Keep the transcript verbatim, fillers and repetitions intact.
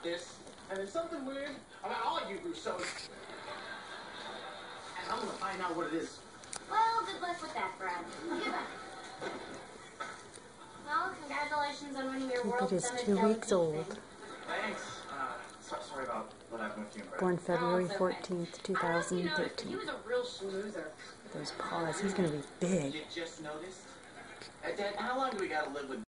about this, and there's something weird about all you Rousseaus. And I'm gonna find out what it is. Well, good luck with that, Brad. Goodbye. Well, congratulations on winning your World Cupid is Summit two delegate weeks old. thing. Thanks. Uh, so, sorry about what happened with you and Brad. Born February Oh, it's okay. fourteenth, two I don't know if you thousand noticed, but he thirteen. was a real schmoozer. Those paws, he's gonna be big. You just noticed? Uh, Dad, how long do we gotta live with